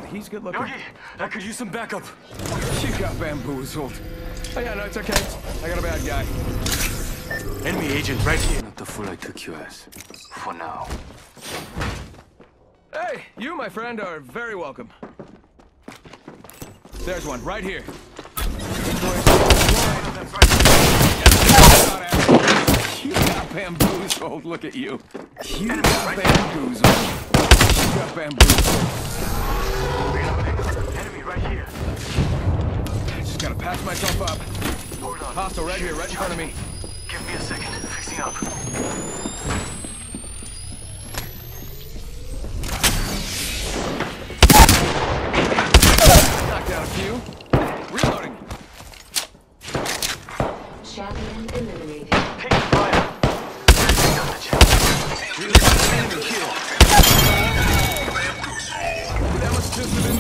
he's good looking. Yogi, I could use some backup. You got bamboozled. Oh yeah, no, it's okay. I got a bad guy. Enemy agent right here. Not the fool I took you as. For now. Hey, you, my friend, are very welcome. There's one, right here. You got bamboozled. Look at you. You got bamboozled. You got bamboozled. Enemy right here. Just gotta patch myself up. Hold on. Hostile right here, right in front of me. Give me a second. Fixing up. Knocked out a few. Reloading. Champion eliminated. Taking fire. Enemy kill. That must just have been